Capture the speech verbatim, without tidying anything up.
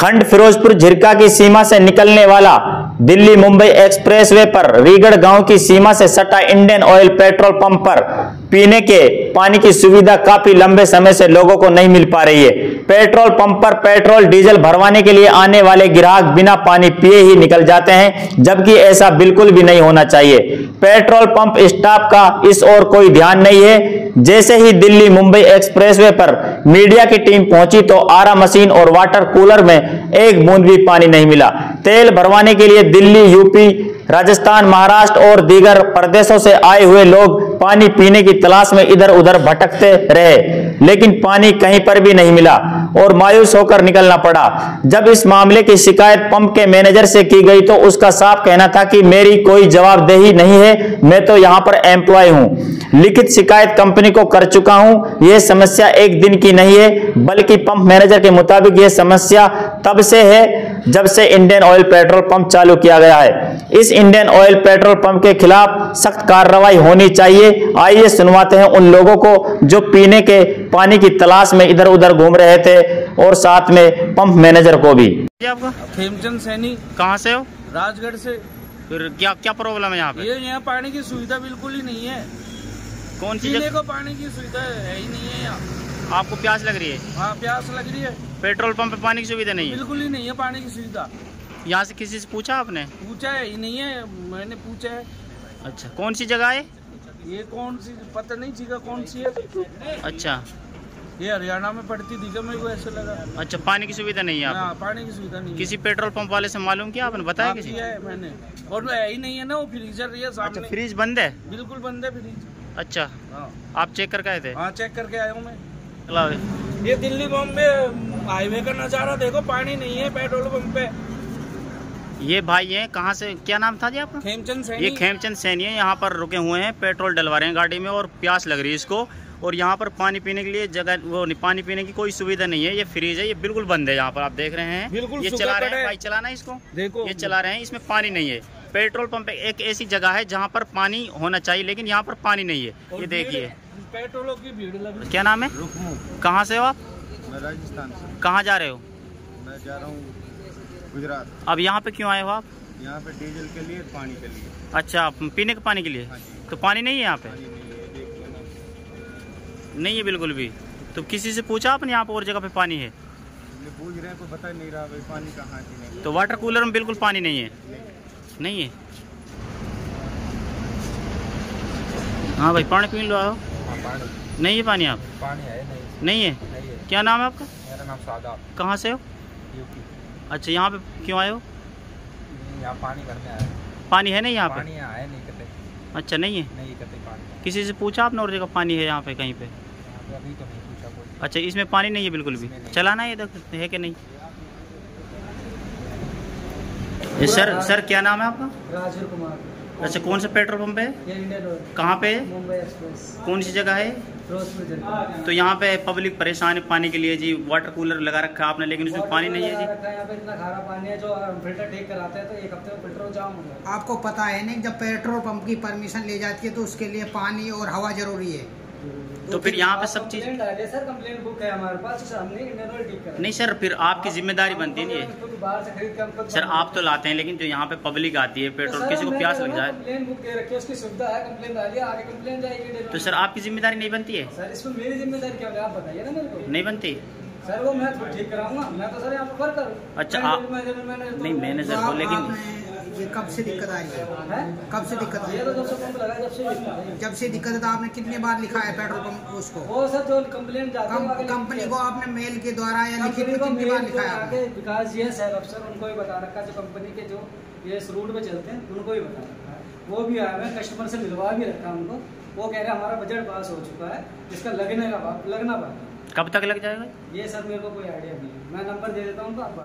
खंड फिरोजपुर झिरका की सीमा से निकलने वाला दिल्ली मुंबई एक्सप्रेसवे पर रीगढ़ गांव की सीमा से सटा इंडियन ऑयल पेट्रोल पंप पर पीने के पानी की सुविधा काफी लंबे समय से लोगों को नहीं मिल पा रही है। पेट्रोल पंप पर पेट्रोल डीजल भरवाने के लिए आने वाले ग्राहक बिना पानी पिए ही निकल जाते हैं, जबकि ऐसा बिल्कुल भी नहीं होना चाहिए। पेट्रोल पंप स्टाफ का इस ओर कोई ध्यान नहीं है। जैसे ही दिल्ली मुंबई एक्सप्रेसवे पर मीडिया की टीम पहुंची तो आरा मशीन और वाटर कूलर में एक बूंद भी पानी नहीं मिला। तेल भरवाने के लिए दिल्ली, यूपी, राजस्थान, महाराष्ट्र और दीगर प्रदेशों से आए हुए लोग पानी पीने की तलाश में इधर उधर भटकते रहे, लेकिन पानी कहीं पर भी नहीं मिला और मायूस होकर निकलना पड़ा। जब इस मामले की शिकायत पंप के मैनेजर से की गई तो उसका साफ कहना था कि मेरी कोई जवाबदेही नहीं है, मैं तो यहाँ पर एम्प्लॉय हूँ। लिखित शिकायत कंपनी को कर चुका हूँ। यह समस्या एक दिन की नहीं है, बल्कि पंप मैनेजर के मुताबिक यह समस्या तब से है जब से इंडियन ऑयल पेट्रोल पंप चालू किया गया है। इस इंडियन ऑयल पेट्रोल पंप के खिलाफ सख्त कार्रवाई होनी चाहिए। आइए सुनवाते हैं उन लोगों को जो पीने के पानी की तलाश में इधर उधर घूम रहे थे और साथ में पंप मैनेजर को भी। आपका खेमचंद सैनी। कहाँ से हो? राजगढ़ से। फिर क्या क्या प्रॉब्लम है यहाँ पे? ये यहाँ पानी की सुविधा बिल्कुल ही नहीं है। कौन सी पीने को पानी की सुविधा है ही नहीं है यहाँ। आपको प्यास लग रही है? हाँ, प्यास लग रही है। पेट्रोल पंप पे पानी की सुविधा नहीं है? बिल्कुल ही नहीं है पानी की सुविधा। यहाँ से किसी से पूछा आपने? पूछा है ही नहीं है, मैंने पूछा है। अच्छा, कौन सी जगह है ये? कौन सी पता नहीं जगह कौन सी है। अच्छा, ये हरियाणा में पड़ती थी, मेरे को ऐसे लगा। अच्छा, पानी की सुविधा नहीं है? हाँ, पानी की सुविधा नहीं। किसी पेट्रोल पंप वाले से मालूम किया आपने? बताया किसी? है मैंने, और है ही नहीं है ना। वो फ्रीजर है सामने। अच्छा, फ्रीज बंद है? बिल्कुल बंद है फ्रीज। अच्छा, हाँ, आप चेक करके आए थे? हाँ, चेक करके आया हूँ मैं। ये दिल्ली बॉम्बे हाईवे का नजारा देखो, पानी नहीं है पेट्रोल पंप पे। ये भाई हैं, कहाँ से, क्या नाम था जी आपका? खेमचंद सैनी। ये खेमचंद सैनी है, यहाँ पर रुके हुए हैं, पेट्रोल डलवा रहे हैं गाड़ी में और प्यास लग रही है इसको। और यहाँ पर पानी पीने के लिए जगह, वो नहीं, पानी पीने की कोई सुविधा नहीं है। ये फ्रीज है, ये बिल्कुल बंद है। यहाँ पर आप देख रहे हैं, बिल्कुल ये चला रहे हैं भाई, चलाना है इसको, देखो ये चला रहे हैं, इसमें पानी नहीं है। पेट्रोल पंप एक ऐसी जगह है जहाँ पर पानी होना चाहिए, लेकिन यहाँ पर पानी नहीं है। ये देखिए, पेट्रोलों की भीड़ लग रही। क्या नाम है? कहाँ से हो आप? मैं राजस्थान से। कहाँ जा रहे हो? मैं जा रहा हूँ गुजरात। अब यहाँ पे क्यों आए हो आप? यहाँ पे डीजल के लिए, पानी के लिए। अच्छा, पीने के पानी के लिए? हाँ जी। तो पानी नहीं है यहाँ पे? पानी नहीं है, देख लो ना। नहीं है बिल्कुल भी? तो किसी से पूछा आपने यहाँ पर और जगह पे पानी है? पूछ रहे हैं, को बता नहीं रहा भाई पानी कहाँ है। तो वाटर कूलर में बिल्कुल पानी नहीं है? नहीं है? हाँ भाई, पानी पी लो। आओ। नहीं है पानी? आप पानी है नहीं? नहीं है? नहीं है। क्या नाम है आपका? मेरा नाम सादा। कहाँ से हो? यूपी। अच्छा, यहाँ पे क्यों आए हो? यहाँ पानी भरने आया। पानी है नहीं यहाँ पे? पानी यहाँ है नहीं कते। अच्छा, नहीं है? नहीं कते पानी। किसी से पूछा आपने और जगह पानी है यहाँ पे कहीं पे? यहाँ पे अभी तो नहीं पूछा कोई। अच्छा, इसमें पानी नहीं है बिल्कुल भी? चलाना है इधर है कि नहीं? ये सर सर क्या नाम है आपका? राजीव कुमार। अच्छा, कौन सा पेट्रोल पंप है? ये इंडियन ऑयल। कहाँ पे है? मुंबई एक्सप्रेस। कौन सी जगह है? फिरोजपुर जिला। तो यहाँ पे पब्लिक परेशान है पानी के लिए जी। वाटर कूलर लगा रखा है आपने, लेकिन उसमें पानी नहीं है जी। यहाँ पे इतना खारा पानी है, जो फिल्टर ठीक कराते हैं तो एक हफ्ते में फिल्टर जाम हो जाता है। आपको पता है नहीं, जब पेट्रोल पंप की परमिशन ले जाती है तो उसके लिए पानी और हवा जरूरी है। तो फिर यहाँ पे सब चीज। सर कंप्लेंट बुक है हमारे पास, हमने इंडियन ऑयल ठीक करा। नहीं सर, फिर आपकी जिम्मेदारी बनती है ये। बाहर से खरीद के हम खुद। सर आप तो लाते हैं, लेकिन जो यहाँ पे पब्लिक आती है, पेट्रोल किसी को प्यास लग जाए। कंप्लेंट बुक दे रखी है, उसकी सुविधा है, कंप्लेंट डालिए, आगे कंप्लेंट जाएगी। तो सर आपकी जिम्मेदारी नहीं बनती है? सर इसमें मेरी जिम्मेदारी क्या है, आप बताइए ना मेरे को। नहीं बनती सर, वो मैं तो ठीक कराऊंगा, मैं तो सर यहाँ पर वर्कर हूँ। अच्छा, आप नहीं मैनेजर हो, लेकिन ये कब से दिक्कत आई है? कब से दिक्कत आई? ये तो जब से पंप लगा जब से दिक्कत है। जब से दिक्कत है तो आपने कितनी बार लिखा है पेट्रोल पंप उसको? वो सर जो कंप्लेंट जाती है कंपनी को आपने मेल के द्वारा या लिखित में कितनी बार लिखा है आपने? विकास जी है सर अफसर, उनको ही बता रखा है, जो कंपनी के जो ये इस रूट में चलते हैं उनको ही बता रखा है। वो भी आए हैं, कस्टमर से मिलवा भी रखा है उनको। वो कह रहे हैं हमारा बजट पास हो चुका है, इसका लगने का लगना बाकी। कब तक लग जाएगा ये सर मेरे को कोई आइडिया नहीं है, मैं नंबर दे देता हूँ उनको।